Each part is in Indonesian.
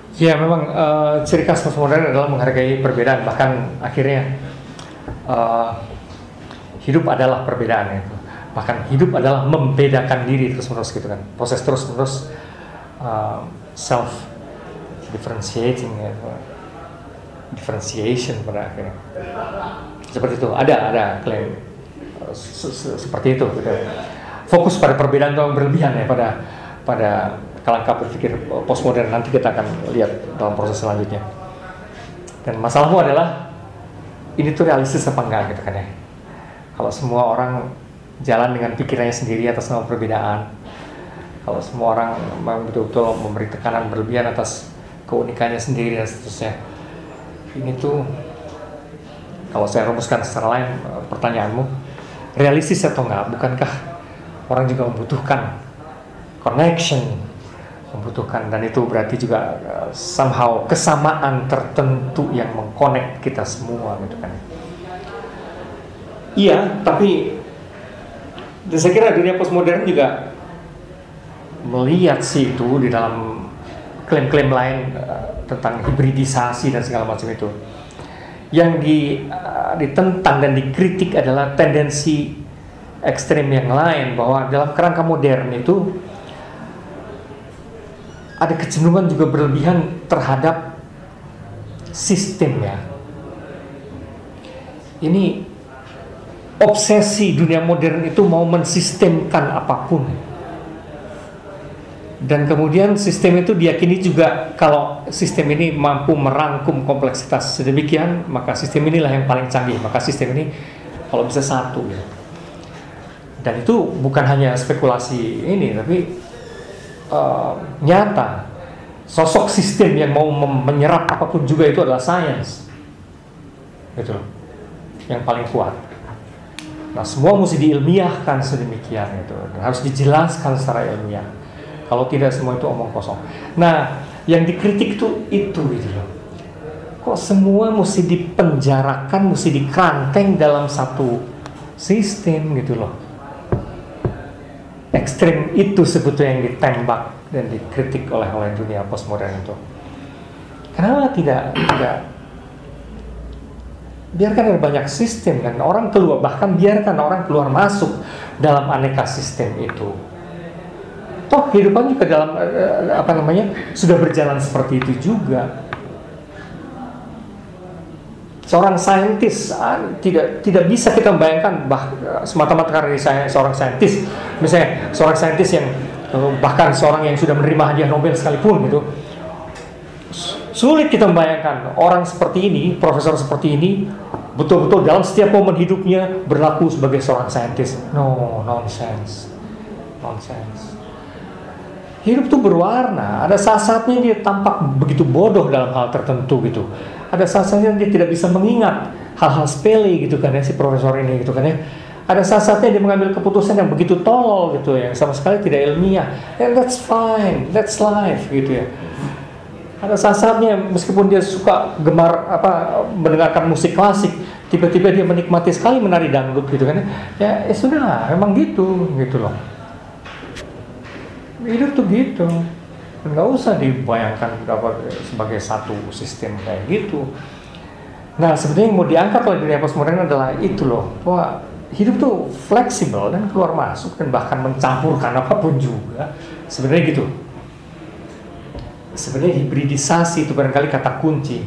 Ya memang ciri khas postmodern adalah menghargai perbedaan, bahkan akhirnya eh, hidup adalah perbedaan itu. Bahkan hidup adalah membedakan diri terus-menerus gitu kan. Proses terus-menerus self differentiating ya, differentiation pada akhirnya. Seperti itu. Ada klaim seperti itu gitu. Fokus pada perbedaan yang berlebihan ya pada kerangka berpikir postmodern. Nanti kita akan lihat dalam proses selanjutnya. Dan masalahmu adalah ini tuh realistis apa enggak gitu kan ya. Kalau semua orang jalan dengan pikirannya sendiri atas nama perbedaan, kalau semua orang memang betul-betul memberi tekanan berlebihan atas keunikannya sendiri dan seterusnya, ini tuh kalau saya rumuskan secara lain pertanyaanmu, realistis atau enggak? Bukankah orang juga membutuhkan connection, membutuhkan, dan itu berarti juga somehow kesamaan tertentu yang mengconnect kita semua gitu kan. Iya, tapi saya kira dunia postmodern juga melihat sih itu di dalam klaim-klaim lain tentang hibridisasi dan segala macam itu. Yang ditentang dan dikritik adalah tendensi ekstrem yang lain, bahwa dalam kerangka modern itu ada kecenderungan juga berlebihan terhadap sistem ya. Ini obsesi dunia modern itu mau mensistemkan apapun. Dan kemudian sistem itu diyakini juga kalau sistem ini mampu merangkum kompleksitas sedemikian, maka sistem inilah yang paling canggih, maka sistem ini kalau bisa satu ya. Dan itu bukan hanya spekulasi ini, tapi nyata. Sosok sistem yang mau menyerap apapun juga itu adalah sains, gitu loh, yang paling kuat. Nah, semua mesti diilmiahkan sedemikian itu, dan harus dijelaskan secara ilmiah. Kalau tidak, semua itu omong kosong. Nah, yang dikritik itu gitu loh. Kok semua mesti dipenjarakan, mesti dikeranteng dalam satu sistem gitu loh. Ekstrem itu sebetulnya yang ditembak dan dikritik oleh dunia postmodern itu. Kenapa tidak biarkan ada banyak sistem dan orang keluar, bahkan biarkan orang keluar masuk dalam aneka sistem itu. Toh kehidupan juga dalam sudah berjalan seperti itu juga. Seorang saintis tidak bisa kita membayangkan semata-mata karena saya seorang saintis, misalnya seorang saintis yang bahkan seorang yang sudah menerima hadiah Nobel sekalipun gitu, sulit kita membayangkan orang seperti ini, profesor seperti ini betul-betul dalam setiap momen hidupnya berlaku sebagai seorang saintis. Nonsense. Hidup tuh berwarna. Ada saat-saatnya dia tampak begitu bodoh dalam hal tertentu gitu. Ada saat-saatnya dia tidak bisa mengingat hal-hal sepele gitu kan ya, si profesor ini gitu kan ya. Ada saat-saatnya dia mengambil keputusan yang begitu tolol gitu ya, sama sekali tidak ilmiah. And that's fine, that's life gitu ya. Ada saat-saatnya meskipun dia suka gemar mendengarkan musik klasik, tiba-tiba dia menikmati sekali menari dangdut gitu kan ya. Ya sudahlah, memang gitu loh. Hidup tuh gitu, nggak usah dibayangkan sebagai satu sistem kayak gitu. Nah, sebenarnya yang mau diangkat oleh dunia postmodern adalah itu loh, bahwa hidup tuh fleksibel dan keluar masuk dan bahkan mencampurkan apapun juga. Sebenarnya gitu. Sebenarnya hibridisasi itu barangkali kata kunci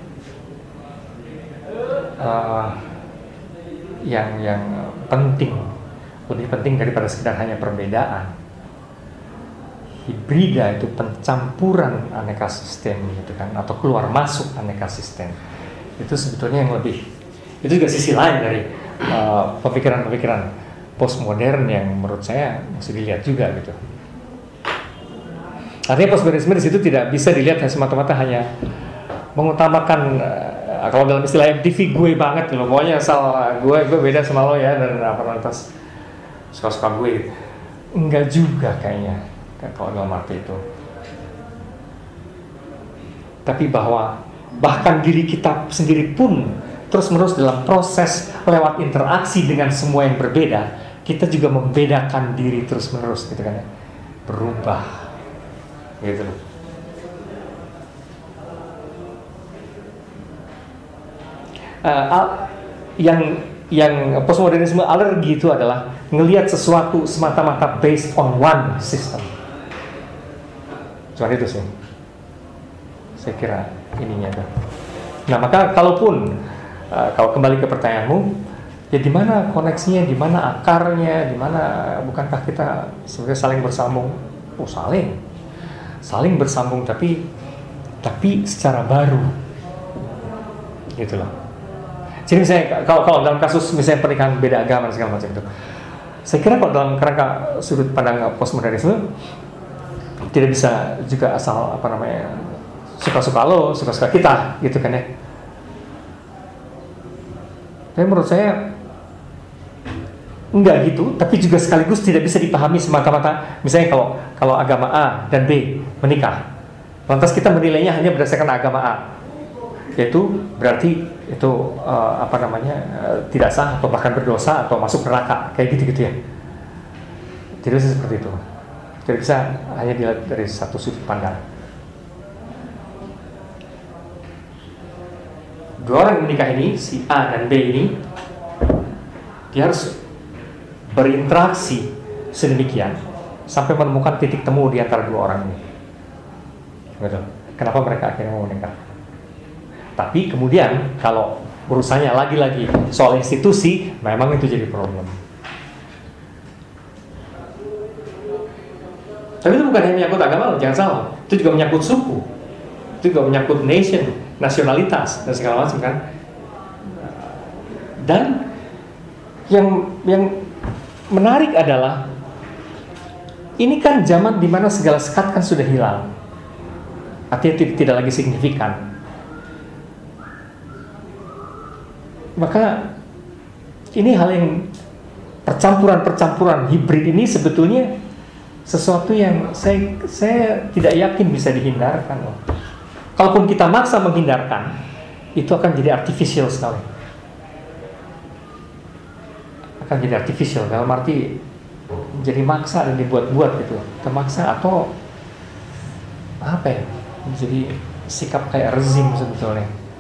yang penting, lebih penting daripada sekedar hanya perbedaan. Hibrida itu pencampuran aneka sistem gitu kan, atau keluar masuk aneka sistem. Itu sebetulnya yang lebih, itu juga sisi lain dari pemikiran-pemikiran postmodern yang menurut saya mesti dilihat juga gitu. Artinya postmodernisme di situ tidak bisa dilihat semata-mata hanya mengutamakan kalau dalam istilah MTV gue banget loh, pokoknya asal gue beda sama lo ya, dan lantas suka-suka gue. Enggak juga kayaknya kalau dalam arti itu. Tapi bahwa bahkan diri kita sendiri pun terus-menerus dalam proses lewat interaksi dengan semua yang berbeda, kita juga membedakan diri terus-menerus gitu kan ya, berubah gitu. yang postmodernisme alergi itu adalah ngelihat sesuatu semata-mata based on one system. Cuma itu sih, saya kira ininya tuh. Nah maka kalaupun kalau kembali ke pertanyaanmu, ya di mana koneksinya, di mana akarnya, di mana bukankah kita sebenarnya saling bersambung? Oh saling bersambung tapi secara baru, gitulah. Jadi misalnya kalau dalam kasus misalnya pernikahan beda agama dan segala macam itu, saya kira kalau dalam kerangka sudut pandang postmodernisme tidak bisa juga asal suka-suka lo, suka-suka kita, gitu kan ya. Tapi menurut saya enggak gitu, tapi juga sekaligus tidak bisa dipahami semata-mata. Misalnya kalau agama A dan B menikah, lantas kita menilainya hanya berdasarkan agama A, yaitu berarti itu tidak sah atau bahkan berdosa atau masuk neraka, kayak gitu ya. Tidak bisa seperti itu. Tidak bisa hanya dilihat dari satu sudut pandang. Dua orang yang menikah ini, si A dan B ini, dia harus berinteraksi sedemikian sampai menemukan titik temu di antara dua orang ini. Betul. Kenapa mereka akhirnya mau menikah? Tapi kemudian kalau urusannya lagi-lagi soal institusi, memang itu jadi problem. Tapi itu bukan hanya menyangkut agama, jangan salah. Itu juga menyangkut suku, itu juga menyangkut nation, nasionalitas dan segala macam kan. Dan yang menarik adalah ini kan zaman dimana segala sekat kan sudah hilang, artinya tidak lagi signifikan. Maka ini hal yang percampuran hibrid ini sebetulnya sesuatu yang saya tidak yakin bisa dihindarkan. Kalaupun kita maksa menghindarkan, itu akan jadi artificial sekali. Akan jadi artificial dalam arti jadi maksa dan dibuat-buat gitu, termaksa atau apa ya? Jadi sikap kayak rezim sebetulnya.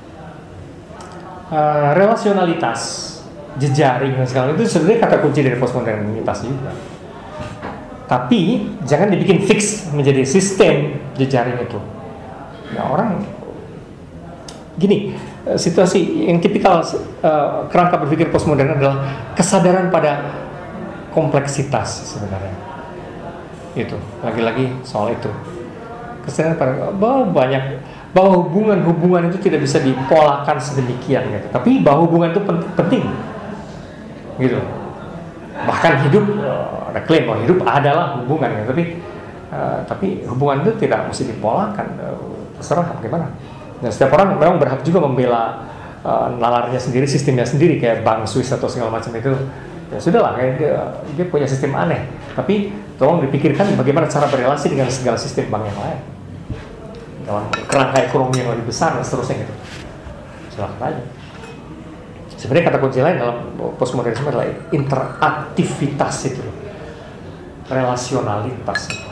Relasionalitas, jejaring dan segala itu sebenarnya kata kunci dari postmodernitas juga. Tapi jangan dibikin fix menjadi sistem jejaring itu. Ya orang gini, situasi yang tipikal kerangka berpikir postmodern adalah kesadaran pada kompleksitas sebenarnya. Itu lagi-lagi soal itu. Kesadaran pada bahwa hubungan itu tidak bisa dipolakan sedemikian gitu. Tapi bahwa hubungan itu penting gitu. Bahkan hidup ada klaim bahwa hidup adalah hubungan gitu. Tapi hubungan itu tidak mesti dipolakan, terserah bagaimana. Dan setiap orang memang berhak juga membela nalarnya sendiri, sistemnya sendiri, kayak bank Swiss atau segala macam itu. Ya sudahlah, dia punya sistem aneh. Tapi tolong dipikirkan bagaimana cara berrelasi dengan segala sistem bank yang lain dalam kerangka ekonomi yang lebih besar dan seterusnya gitu. Silahkan aja. Sebenarnya kata kunci lain dalam postmodernisme adalah interaktivitas itu, relasionalitas.